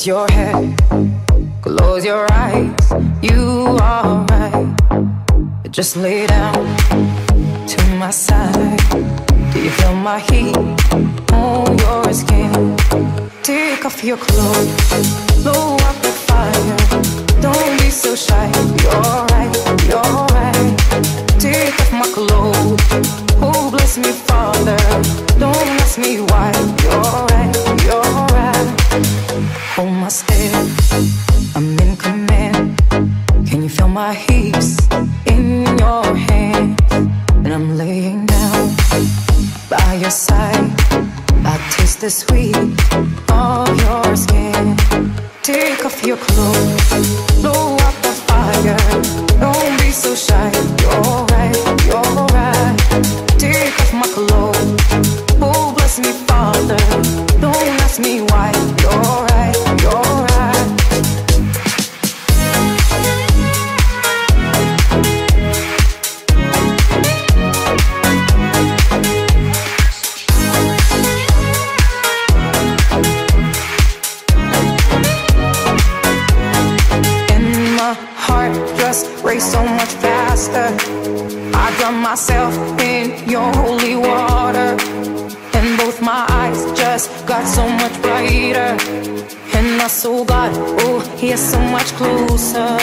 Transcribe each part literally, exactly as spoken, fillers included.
Raise your head, close your eyes. You are right. Just lay down to my side. Do you feel my heat on your skin? Take off your clothes, blow up the fire. Don't be so shy. You're right, you're right. Take off my clothes. Oh, bless me, Father. Don't ask me why. You're right, you're right. Hold my step, I'm in command. Can you feel my hips in your hands? And I'm laying down by your side. I taste the sweet of your skin. Take off your clothes, blow up the fire. Don't be so shy. You're right, you're right. Take off my clothes. Oh, bless me, Father. Don't ask me why. You're right, you're right. Race so much faster. I drown myself in your holy water, and both my eyes just got so much brighter. And I saw God, oh, He is so much closer.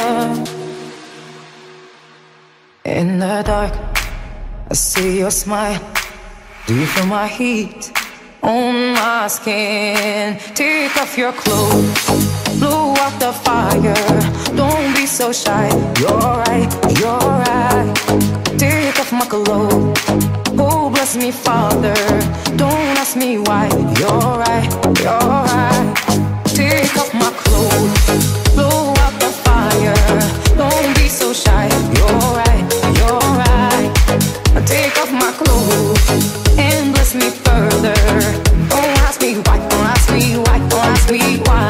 In the dark, I see your smile. Do you feel my heat on my skin? Take off your clothes, blow out the fire. Don't be so shy. You're right, you're right. Take off my clothes. Oh, bless me, Father. Don't ask me why. You're right, you're right. Take off my clothes. Blow out the fire. Don't be so shy. You're right, you're right. Take off my clothes and bless me further. Don't ask me why, don't ask me why, don't ask me why.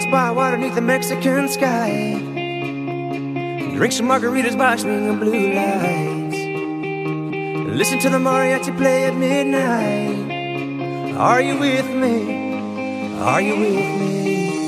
by water beneath the Mexican sky. Drink some margaritas by swinging blue lights. Listen to the mariachi play at midnight. Are you with me? Are you with me?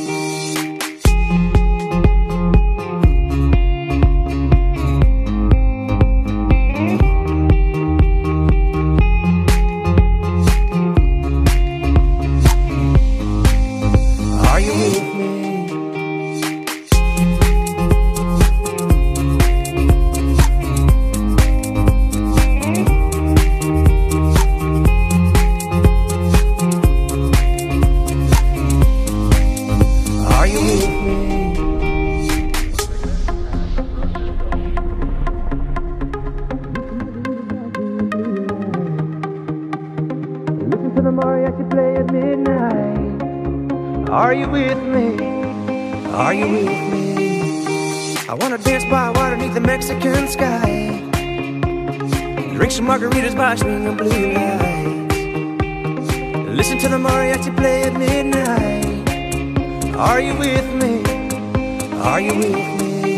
Are you with me? Are you with me? I wanna dance by water beneath the Mexican sky. Drink some margaritas by swinging blue lights. Listen to the mariachi play at midnight. Are you with me? Are you with me?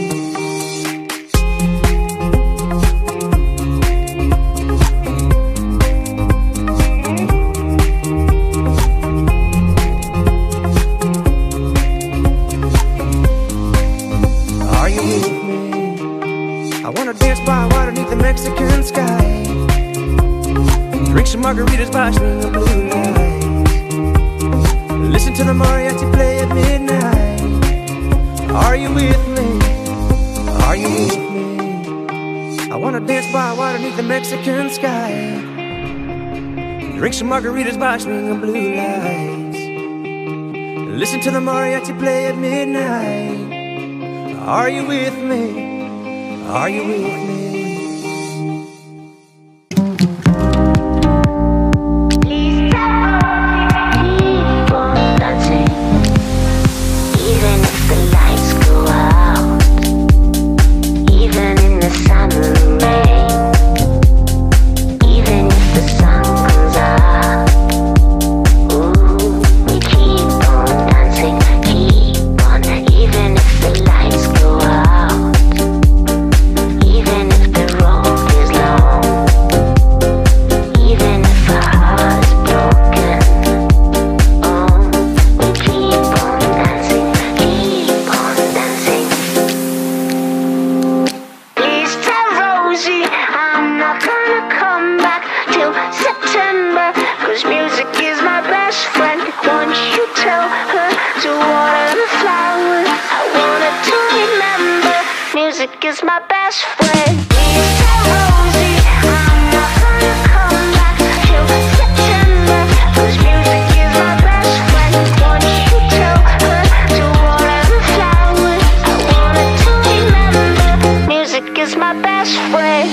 Mexican sky. Drink some margaritas by swinging blue lights. Listen to the mariachi play at midnight. Are you with me? Are you with me? I wanna dance by water beneath the Mexican sky. Drink some margaritas by swinging blue lights. Listen to the mariachi play at midnight. Are you with me? Are you with me? Music is my best friend. Please tell Rosie I'm not gonna come back till September, 'cause music is my best friend. Won't you tell her to water the flowers? I want her to remember music is my best friend.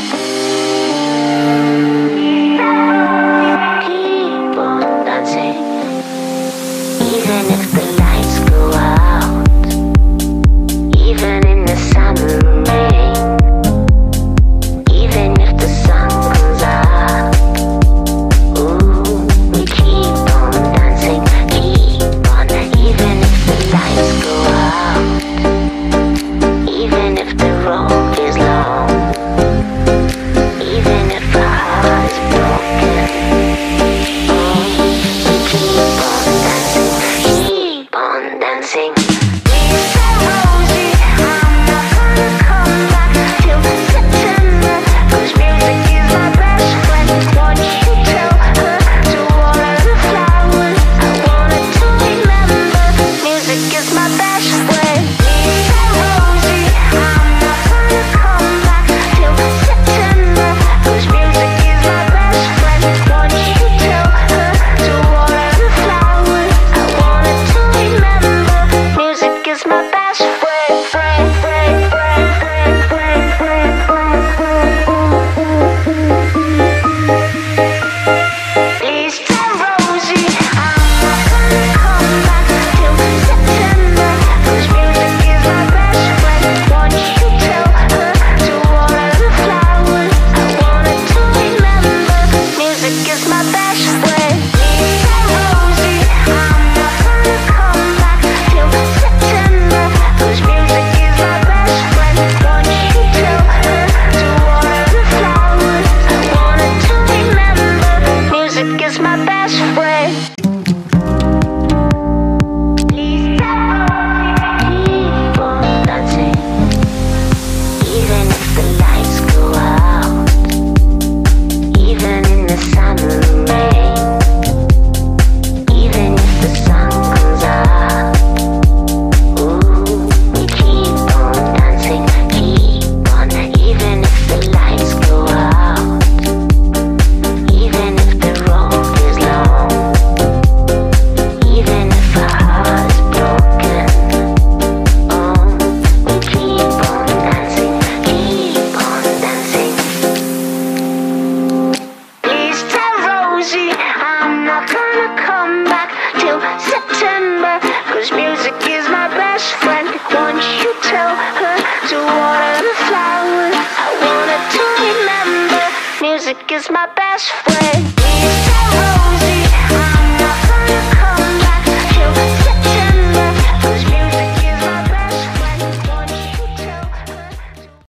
Keep on dancing, even if the lights go out, even in the summer rain, even if the sun comes out. Ooh, we keep on dancing, keep on, even if the lights go out, even if the road is long. music is my best friend.